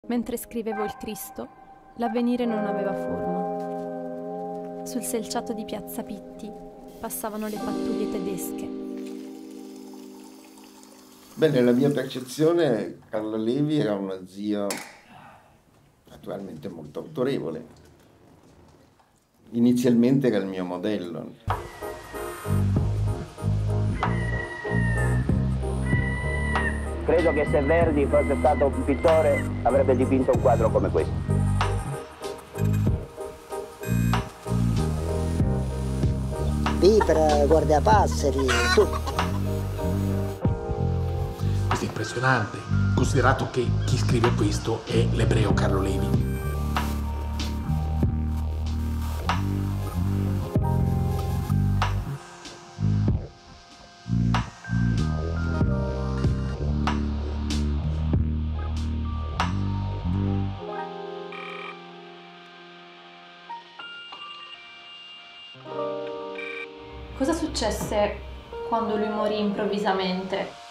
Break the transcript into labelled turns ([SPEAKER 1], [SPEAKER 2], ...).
[SPEAKER 1] Mentre scrivevo il Cristo, l'avvenire non aveva forma. Sul selciato di Piazza Pitti passavano le pattuglie tedesche.
[SPEAKER 2] Beh, nella mia percezione Carlo Levi era uno zio naturalmente molto autorevole. Inizialmente era il mio modello.
[SPEAKER 3] Credo che se Verdi fosse stato un pittore avrebbe dipinto un quadro come questo.
[SPEAKER 4] Vipera, guardapasseri, tutto.
[SPEAKER 5] Questo è impressionante, considerato che chi scrive questo è l'ebreo Carlo Levi.
[SPEAKER 1] Cosa successe quando lui morì improvvisamente?